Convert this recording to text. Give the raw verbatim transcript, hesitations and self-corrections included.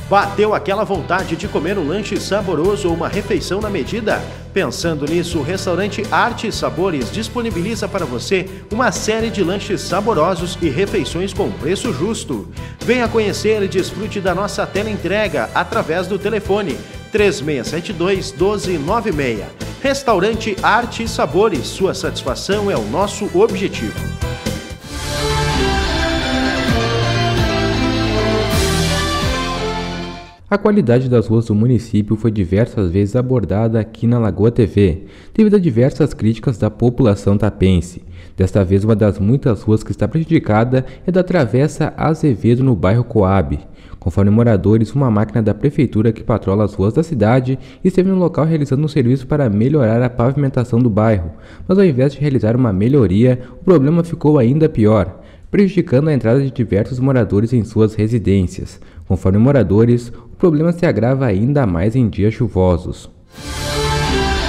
Bateu aquela vontade de comer um lanche saboroso ou uma refeição na medida? Pensando nisso, o restaurante Arte e Sabores disponibiliza para você uma série de lanches saborosos e refeições com preço justo. Venha conhecer e desfrute da nossa teleentrega através do telefone três seis sete dois, um dois nove seis. Restaurante Arte e Sabores, sua satisfação é o nosso objetivo. A qualidade das ruas do município foi diversas vezes abordada aqui na Lagoa T V, devido a diversas críticas da população tapense. Desta vez, uma das muitas ruas que está prejudicada é da Travessa Azevedo, no bairro Coab. Conforme moradores, uma máquina da prefeitura que patrola as ruas da cidade esteve no local realizando um serviço para melhorar a pavimentação do bairro, mas ao invés de realizar uma melhoria, o problema ficou ainda pior, prejudicando a entrada de diversos moradores em suas residências. Conforme moradores, o problema se agrava ainda mais em dias chuvosos.